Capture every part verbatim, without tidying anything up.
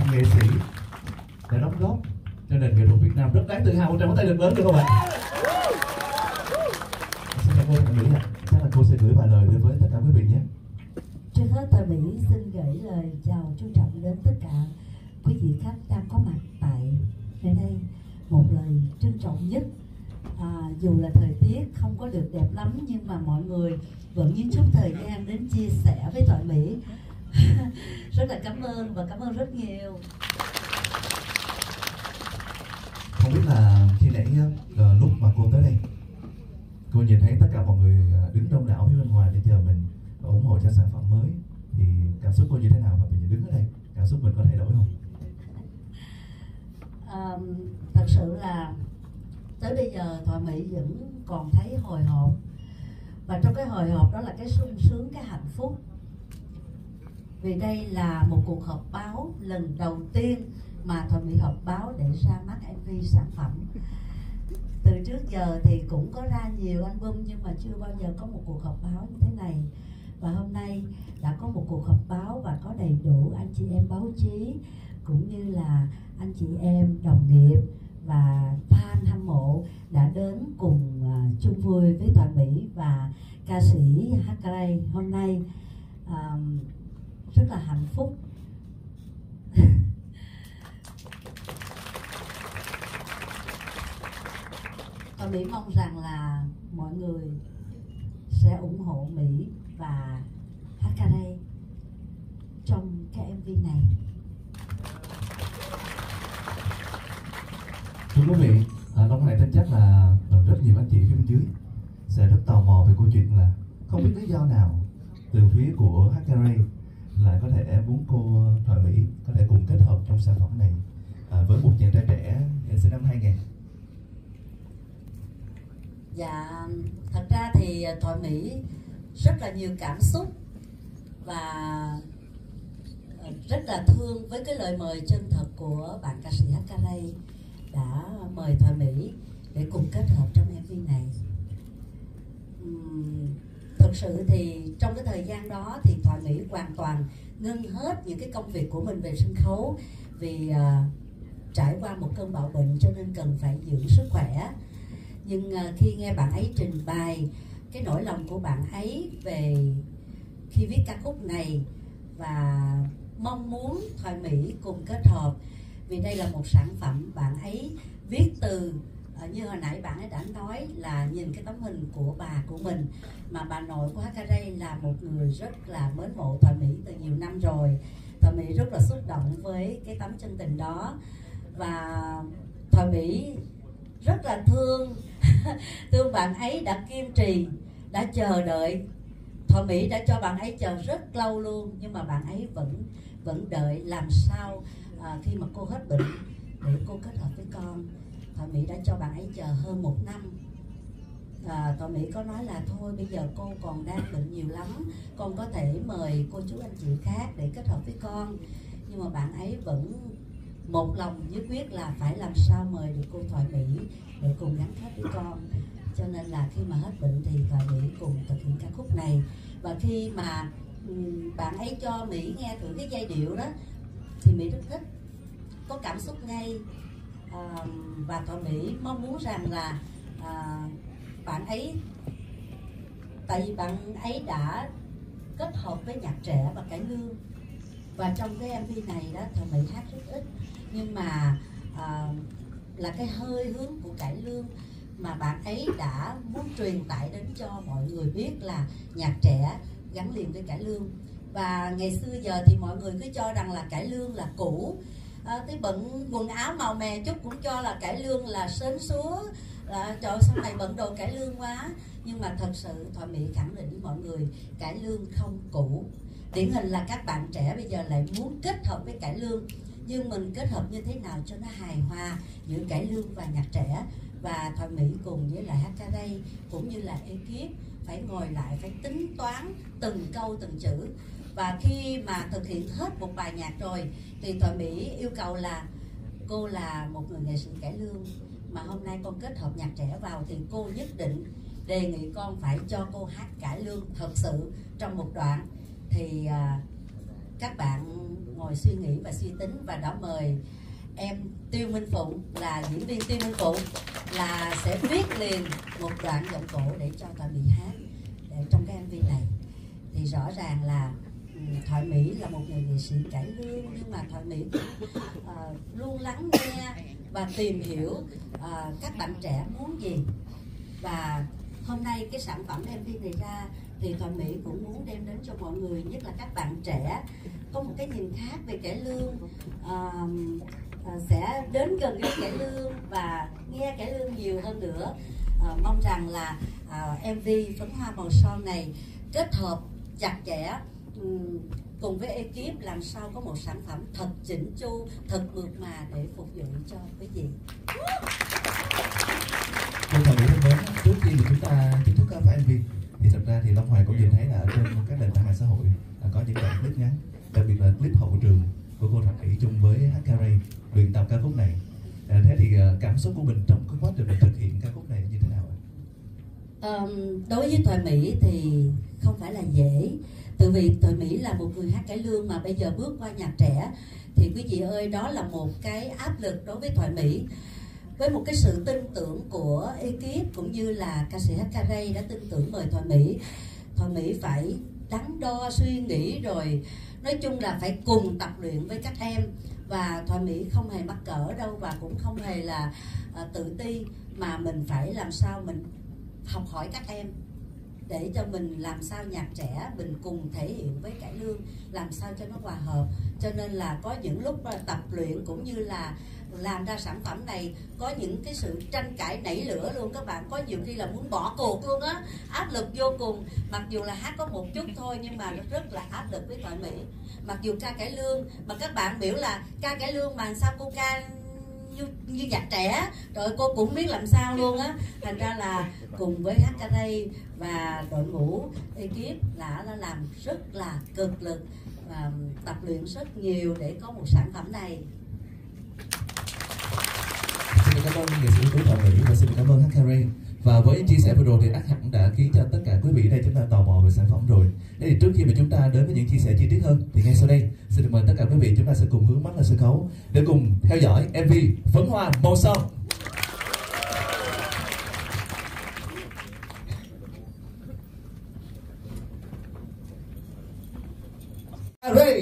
nghệ sĩ đã đóng góp cho nền nghệ thuật Việt Nam rất đáng tự hào. Một tràng pháo tay thật lớn được không ạ? Xin cảm ơn Thoại Mỹ ạ. Chắc là cô sẽ gửi vài lời đối với tất cả quý vị nhé. Trước hết Thoại Mỹ xin gửi lời chào trân trọng đến tất cả quý vị khách đang có mặt tại nơi đây. Một lời trân trọng nhất, à, dù là thời tiết không có được đẹp lắm nhưng mà mọi người vẫn những chút thời gian đến chia sẻ với Thoại Mỹ. Rất là cảm ơn và cảm ơn rất nhiều. Không biết là khi nãy uh, lúc mà cô tới đây, cô nhìn thấy tất cả mọi người đứng đông đảo phía bên ngoài để chờ mình và ủng hộ cho sản phẩm mới, thì cảm xúc cô như thế nào? Và bây giờ đứng ở đây, cảm xúc mình có thay đổi không? À, thật sự là tới bây giờ Thoại Mỹ vẫn còn thấy hồi hộp, và trong cái hồi hộp đó là cái sung sướng, cái hạnh phúc, vì đây là một cuộc họp báo lần đầu tiên mà Thoại Mỹ họp báo để ra mắt em vê sản phẩm. Từ trước giờ thì cũng có ra nhiều album nhưng mà chưa bao giờ có một cuộc họp báo như thế này. Và hôm nay đã có một cuộc họp báo và có đầy đủ anh chị em báo chí cũng như là anh chị em đồng nghiệp và fan hâm mộ đã đến cùng uh, chung vui với Thoại Mỹ và ca sĩ Hakaray hôm nay. Uh, rất là hạnh phúc. Thoại Mỹ mong rằng là mọi người sẽ ủng hộ Mỹ và Hakaray trong cái em vê này. Thưa quý vị, à, Long này tin chắc là rất nhiều anh chị phía bên dưới sẽ rất tò mò về câu chuyện là không biết lý do nào từ phía của Hakaray lại có thể muốn cô Thoại Mỹ có thể cùng kết hợp trong sản phẩm này à, với một chàng trai trẻ sinh năm hai nghìn. Dạ, thật ra thì Thoại Mỹ rất là nhiều cảm xúc và rất là thương với cái lời mời chân thật của bạn ca sĩ Hakaray đã mời Thoại Mỹ để cùng kết hợp trong em vê này. Uhm, thật sự thì trong cái thời gian đó thì Thoại Mỹ hoàn toàn ngưng hết những cái công việc của mình về sân khấu, vì uh, trải qua một cơn bạo bệnh cho nên cần phải giữ sức khỏe. Nhưng uh, khi nghe bạn ấy trình bày cái nỗi lòng của bạn ấy về khi viết ca khúc này và mong muốn Thoại Mỹ cùng kết hợp, vì đây là một sản phẩm bạn ấy viết từ uh, như hồi nãy bạn ấy đã nói là nhìn cái tấm hình của bà của mình, mà bà nội của Hakaray là một người rất là mến mộ Thoại Mỹ từ nhiều năm rồi. Thoại Mỹ rất là xúc động với cái tấm chân tình đó, và Thoại Mỹ rất là thương thương bạn ấy đã kiên trì, đã chờ đợi. Thoại Mỹ đã cho bạn ấy chờ rất lâu luôn, nhưng mà bạn ấy vẫn vẫn đợi làm sao à, khi mà cô hết bệnh để cô kết hợp với con. Thoại Mỹ đã cho bạn ấy chờ hơn một năm. à, Thoại Mỹ có nói là thôi bây giờ cô còn đang bệnh nhiều lắm, con có thể mời cô chú anh chị khác để kết hợp với con, nhưng mà bạn ấy vẫn một lòng nhất quyết là phải làm sao mời được cô Thoại Mỹ để cùng gắn kết với con. Cho nên là khi mà hết bệnh thì Thoại Mỹ cùng thực hiện ca khúc này. Và khi mà um, bạn ấy cho Mỹ nghe thử cái giai điệu đó thì Mỹ rất thích, có cảm xúc ngay. à, Và Thoại Mỹ mong muốn rằng là à, bạn ấy, tại vì bạn ấy đã kết hợp với nhạc trẻ và cải lương, và trong cái em vê này đó Thoại Mỹ hát rất ít, nhưng mà à, là cái hơi hướng của cải lương mà bạn ấy đã muốn truyền tải đến cho mọi người biết là nhạc trẻ gắn liền với cải lương. Và ngày xưa giờ thì mọi người cứ cho rằng là cải lương là cũ, à, cái bận quần áo màu mè chút cũng cho là cải lương là sến súa, là trời sau này bận đồ cải lương quá. Nhưng mà thật sự Thoại Mỹ khẳng định với mọi người cải lương không cũ. Điển hình là các bạn trẻ bây giờ lại muốn kết hợp với cải lương, nhưng mình kết hợp như thế nào cho nó hài hòa giữa cải lương và nhạc trẻ. Và Thoại Mỹ cùng với lại Hakaray cũng như là ekip phải ngồi lại, phải tính toán từng câu từng chữ. Và khi mà thực hiện hết một bài nhạc rồi thì Thoại Mỹ yêu cầu là cô là một người nghệ sĩ cải lương mà hôm nay con kết hợp nhạc trẻ vào thì cô nhất định đề nghị con phải cho cô hát cải lương thật sự trong một đoạn. Thì uh, các bạn ngồi suy nghĩ và suy tính và đã mời em Tiêu Minh Phụng là diễn viên Tiêu Minh Phụng là sẽ viết liền một đoạn giọng cổ để cho Thoại Mỹ hát để trong cái em vê này. Thì rõ ràng là Thoại Mỹ là một người nghệ sĩ cải lương, nhưng mà Thoại Mỹ cũng uh, luôn lắng nghe và tìm hiểu uh, các bạn trẻ muốn gì. Và hôm nay cái sản phẩm em vê này ra thì Thoại Mỹ cũng muốn đem đến cho mọi người, nhất là các bạn trẻ, có một cái nhìn khác về cải lương, uh, uh, sẽ đến gần với cải lương và nghe cải lương nhiều hơn nữa. Uh, mong rằng là uh, em vê Phấn Hoa Màu Son này kết hợp chặt chẽ um, cùng với ekip làm sao có một sản phẩm thật chỉnh chu, thật mượt mà để phục vụ cho quý vị. Cô Thoại Mỹ thân mến, trước khi mà chúng ta chính thức phát em vê thì thật ra thì Long Hoàng cũng nhìn thấy là ở trên các nền tảng mạng xã hội là có những đoạn clip ngắn, đặc biệt là clip hậu trường của cô Thoại Mỹ chung với hát ca rây luyện tập ca khúc này. À, thế thì cảm xúc của mình trong cái quá trình thực hiện ca khúc này như thế nào ạ? Um, đối với Thoại Mỹ thì không phải là dễ, tại vì Thoại Mỹ là một người hát cải lương mà bây giờ bước qua nhạc trẻ thì quý vị ơi, đó là một cái áp lực đối với Thoại Mỹ. Với một cái sự tin tưởng của ekip cũng như là ca sĩ hát ca rây đã tin tưởng mời Thoại Mỹ, Thoại Mỹ phải đắn đo suy nghĩ, rồi nói chung là phải cùng tập luyện với các em. Và Thoại Mỹ không hề mắc cỡ đâu, và cũng không hề là uh, tự ti, mà mình phải làm sao mình học hỏi các em để cho mình làm sao nhạc trẻ mình cùng thể hiện với cải lương làm sao cho nó hòa hợp. Cho nên là có những lúc tập luyện cũng như là làm ra sản phẩm này có những cái sự tranh cãi nảy lửa luôn các bạn, có nhiều khi là muốn bỏ cuộc luôn á, áp lực vô cùng. Mặc dù là hát có một chút thôi nhưng mà rất là áp lực với Thoại Mỹ. Mặc dù ca cải lương mà các bạn biểu là ca cải lương mà sao cô ca như, như nhạc trẻ, rồi cô cũng biết làm sao luôn á. Thành ra là cùng với hát ca rây và đội ngũ ekip đã làm rất là cực lực và tập luyện rất nhiều để có một sản phẩm này. Xin cảm ơn nghệ sĩ ưu tú Thoại Mỹ và xin cảm ơn hát ca rây. Và với chia sẻ vừa rồi thì ắt hẳn đã khiến cho tất cả quý vị đây chúng ta tò mò về sản phẩm rồi. Thế thì trước khi mà chúng ta đến với những chia sẻ chi tiết hơn thì ngay sau đây xin được mời tất cả quý vị chúng ta sẽ cùng hướng mắt lên sân khấu để cùng theo dõi em vê Phấn Hoa Màu Son. Ready.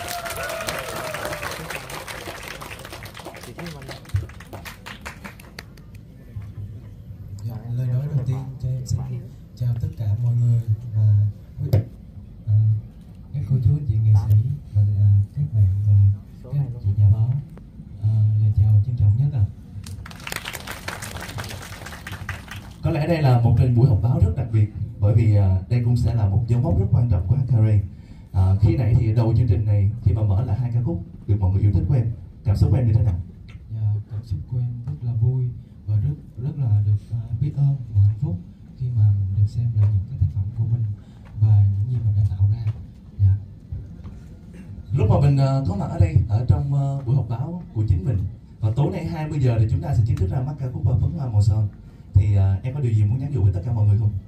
Lời nói đầu tiên cho em xin chào tất cả mọi người và à, các cô chú anh chị nghệ sĩ và à, các bạn và các anh chị nhà báo, à, lời chào trân trọng nhất ạ. À. Có lẽ đây là một buổi họp báo rất đặc biệt bởi vì à, đây cũng sẽ là một dấu mốc rất quan trọng của hát ca rây. À, khi nãy thì đầu chương trình này khi mà mở lại hai ca khúc được mọi người yêu thích của em, cảm xúc của em như thế nào? Dạ, cảm xúc của em rất là vui và rất rất là được uh, biết ơn và hạnh phúc khi mà mình được xem lại những cái tác phẩm của mình và những gì mình đã tạo ra. Dạ. Lúc mà mình uh, có mặt ở đây ở trong uh, buổi họp báo của chính mình và tối nay hai mươi giờ thì chúng ta sẽ chính thức ra mắt ca khúc Phấn Hoa Màu Son, thì uh, em có điều gì muốn nhắn nhủ với tất cả mọi người không?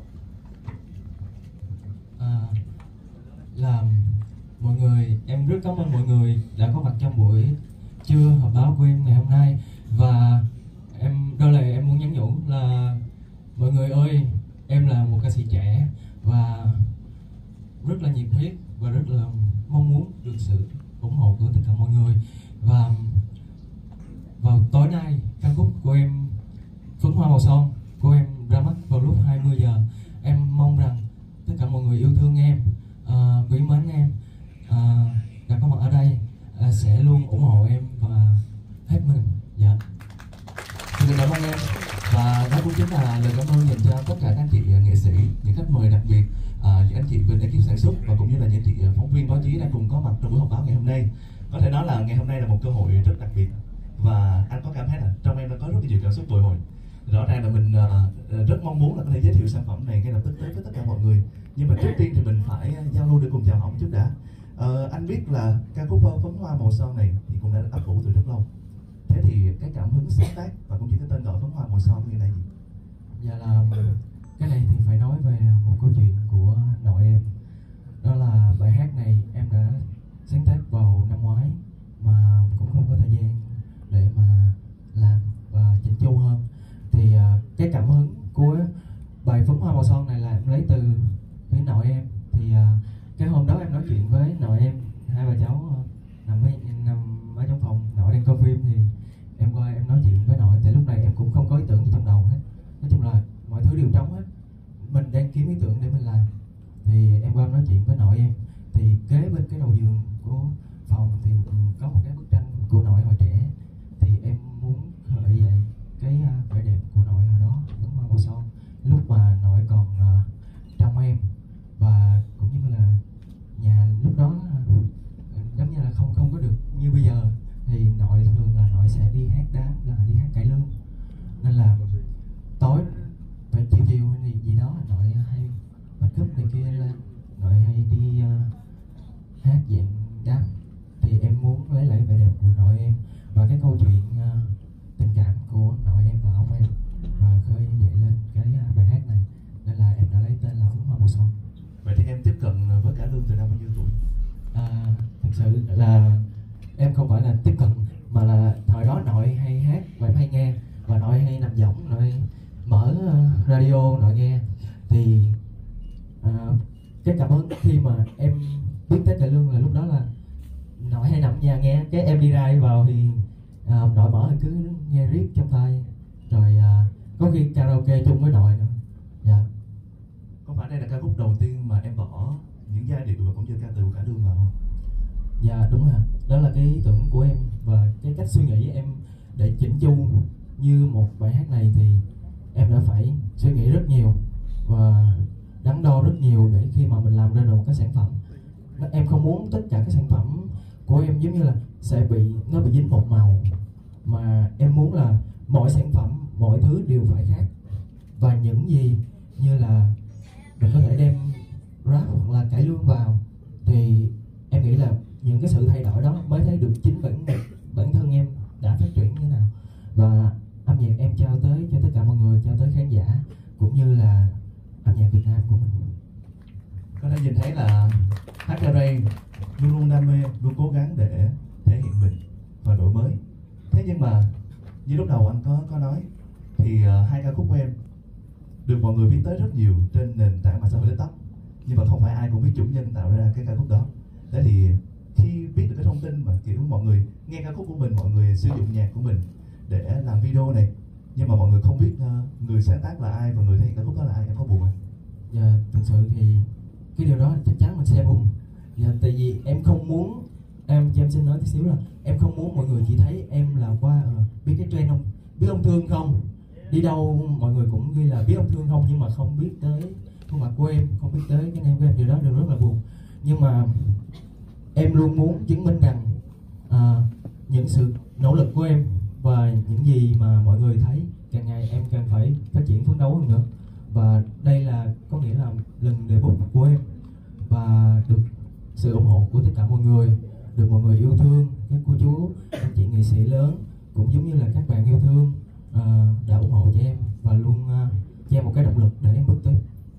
À, là mọi người, em rất cảm ơn mọi người đã có mặt trong buổi trưa họp báo của em ngày hôm nay. Và em đôi lời em muốn nhắn nhủ là mọi người ơi, em là một ca sĩ trẻ và rất là nhiệt huyết và rất là mong muốn được sự ủng hộ của tất cả mọi người. Và vào tối nay ca khúc của em Phấn Hoa Màu Son của em ra mắt vào lúc hai mươi giờ. Em mong rằng tất cả mọi người yêu thương em, uh, quý mến em, uh, đã có mặt ở đây uh, sẽ luôn ủng hộ em và hết mình. Dạ. Xin cảm ơn em. Và đó cũng chính là lời cảm ơn dành cho tất cả các anh chị nghệ sĩ, những khách mời đặc biệt, à, những anh chị bên ekip sản xuất và cũng như là những chị phóng viên báo chí đang cùng có mặt trong buổi họp báo ngày hôm nay. Có thể nói là ngày hôm nay là một cơ hội rất đặc biệt và anh có cảm thấy là trong em đã có rất nhiều cảm xúc bồi hồi. Rõ ràng là mình uh, rất mong muốn là có thể giới thiệu sản phẩm này ngay lập tức tới với tất cả mọi người. Nhưng mà trước tiên thì mình phải giao lưu để cùng chào hỏi một chút đã. Uh, anh biết là ca khúc Phấn Hoa Màu Son này thì cũng đã được ấp ủ từ rất lâu. Thế thì cái cảm hứng sáng tác và cũng như cái tên gọi Phấn Hoa Màu Son như này gì? Dạ là cái này thì phải nói về một câu chuyện của nội em. Đó là bài hát này em đã sáng tác vào năm ngoái mà cũng không có thời gian để mà làm và chỉnh chu hơn. Thì uh, cái cảm hứng của bài Phấn Hoa Màu Son này là em lấy từ với nội em. Thì uh, cái hôm đó em nói chuyện với nội em, hai bà cháu uh, nằm với nằm ở trong phòng, nội đang coi phim thì em qua em nói chuyện với nội. Tại lúc này em cũng không có ý tưởng gì trong đầu hết, nói chung là mọi thứ đều trống hết, mình đang kiếm ý tưởng để mình làm. Thì em qua em nói chuyện với nội em, thì kế bên cái đầu giường của phòng thì có một cái bức tranh của nội hồi trẻ. Thì em muốn khởi dậy cái uh, vẻ đẹp của nội hồi đó, Phấn Hoa Màu Son, lúc mà nội còn uh, trong em. Và cũng như là nhà lúc đó uh, giống như là không không có được như bây giờ. Thì nội thường là nội sẽ đi hát đám, là đi hát cải lương, nên là tối phải chiều chiều hay gì đó nội hay make up này kia lên, nội hay đi uh, hát dạng đám. Thì em muốn lấy lại vẻ đẹp của nội em và cái câu chuyện uh, tình cảm của nội em và ông em, và khơi dậy lên cái uh, bài hát này, nên là em đã lấy tên là Phấn Hoa Màu Son. Vậy thì em tiếp cận với cải lương từ năm bao nhiêu tuổi? À, thật sự là em không phải là tiếp cận, mà là thời đó nội hay hát và em hay nghe, và nội hay nằm võng, nội mở uh, radio nội nghe. Thì uh, cái cảm hứng khi mà em biết tới cải lương là lúc đó là nội hay nằm nhà nghe, cái em đi ra đi vào thì uh, nội mở cứ nghe riết trong tay, rồi uh, có khi karaoke chung với nội nữa. Dạ. Có phải đây là ca khúc đầu tiên mà em bỏ những giai điệu và cũng như ca từ cải lương vào không? Dạ đúng rồi, đó là cái ý tưởng của em và cái cách suy nghĩ em để chỉnh chu như một bài hát này. Thì em đã phải suy nghĩ rất nhiều và đắn đo rất nhiều để khi mà mình làm ra được một cái sản phẩm. Em không muốn tất cả các sản phẩm của em giống như là sẽ bị nó bị dính một màu, mà em muốn là mỗi sản phẩm, mỗi thứ đều phải khác. Và những gì như là mình có thể đem rap hoặc là cải lương vào, thì em nghĩ là những cái sự thay đổi đó mới thấy được chính bản bản thân em đã phát triển như thế nào. Và âm nhạc em trao tới cho tất cả mọi người, trao tới khán giả cũng như là âm nhạc Việt Nam của mình. Có thể nhìn thấy là hát ca rây luôn luôn đam mê, luôn cố gắng để thể hiện mình và đổi mới. Thế nhưng mà như lúc đầu anh có có nói thì uh, hai ca khúc của em được mọi người biết tới rất nhiều trên nền tảng mạng xã hội TikTok, nhưng mà không phải ai cũng biết chủ nhân tạo ra cái ca khúc đó. Thế thì khi biết được cái thông tin mà kiểu mọi người nghe ca khúc của mình, mọi người sử dụng nhạc của mình để làm video này, nhưng mà mọi người không biết uh, người sáng tác là ai và người thể hiện ca khúc đó là ai, em có buồn không? Dạ, thực sự thì cái điều đó chắc chắn mình sẽ buồn. Dạ, tại vì em không muốn, em cho em xin nói tí xíu là em không muốn mọi người chỉ thấy em là qua uh, biết cái trend không, biết ông Thương không, đi đâu mọi người cũng ghi là biết ông Thương không, nhưng mà không biết tới khuôn mặt của em, không biết tới cái name của em. Điều đó đều rất là buồn. Nhưng mà em luôn muốn chứng minh rằng uh, những sự nỗ lực của em và những gì mà mọi người thấy, càng ngày em càng phải phát triển phấn đấu hơn nữa. Và đây là có nghĩa là lần debut của em, và được sự ủng hộ của tất cả mọi người, được mọi người yêu thương, các cô chú, anh chị nghệ sĩ lớn cũng giống như là các bạn yêu thương uh, đã ủng hộ cho em và luôn uh, cho em một cái động lực để em bước tiếp.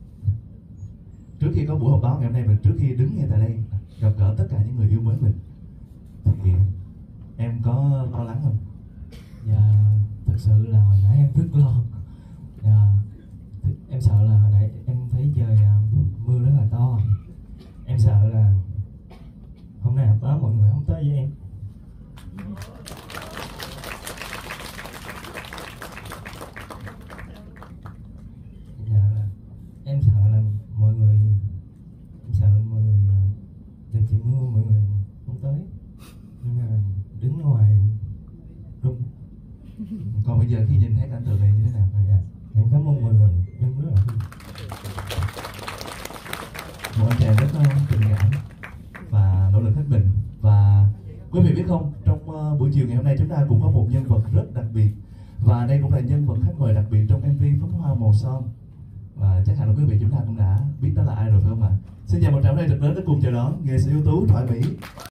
Trước khi có buổi họp báo ngày hôm nay và trước khi đứng ngay tại đây gặp gỡ tất cả những người yêu mến mình, thì em có lo lắng không? Dạ, thật sự là hồi nãy em rất lo. Dạ, em sợ là hồi nãy em thấy trời uh, mưa rất là to. Em sợ là hôm nay họp báo mọi người không tới với em. Dạ, em sợ là mọi người, em sợ mọi người đêm trời mưa mọi người không tới, nên là đứng ở ngoài rung. Còn bây giờ khi nhìn thấy cảnh tượng này như thế nào? Dạ, em cảm ơn mọi người, em rất là vui. Một anh chàng rất uh, tình cảm và nỗ lực hết mình. Và quý vị biết không, trong uh, buổi chiều ngày hôm nay chúng ta cũng có một nhân vật rất đặc biệt, và đây cũng là nhân vật khách mời đặc biệt trong em vê Phấn Hoa Màu Son. Và chắc hẳn là quý vị chúng ta cũng đã biết đó là ai rồi phải không ạ? Xin chào một tràng tay thật lớn để cùng chào đón nghệ sĩ ưu tú Thoại Mỹ.